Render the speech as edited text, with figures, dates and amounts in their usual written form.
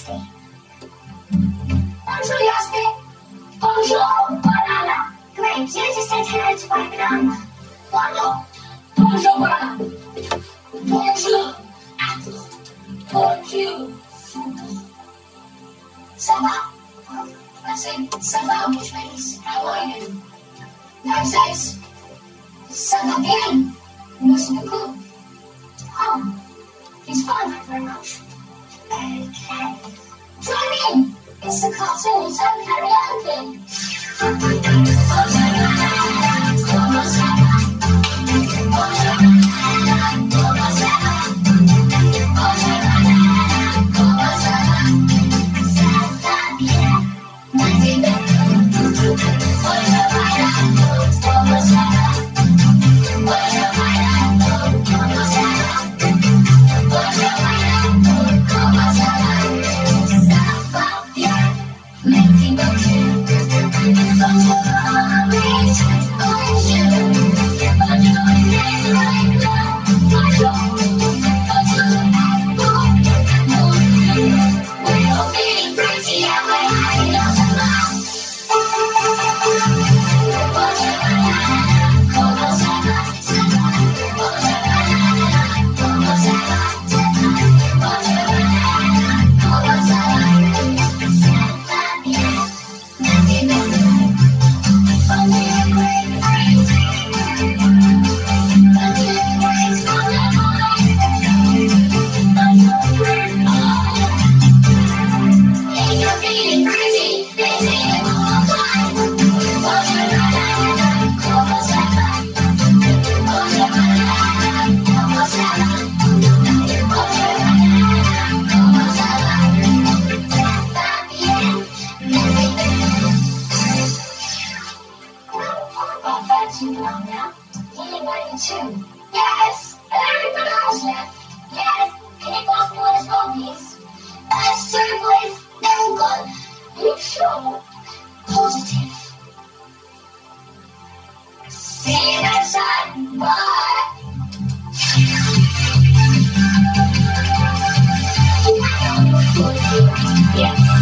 Stay. Bonjour, Yosti. Bonjour, banana. Great, you just said hello to my banana. Bonjour. Bonjour, banana. Bonjour, apple. Bonjour, fruit. Ça va? I say, ça va, which means, how are you? Now says, ça va bien. Merci beaucoup. Oh, he's fine, thank you very much. Okay. Join in. It's the cartoon, so karaoke. Yes! Everybody else left. Yes! Can you pass me one as well, please? Sorry, boys. They're all gone. Are you sure? Positive. See you next time. Bye! Yes.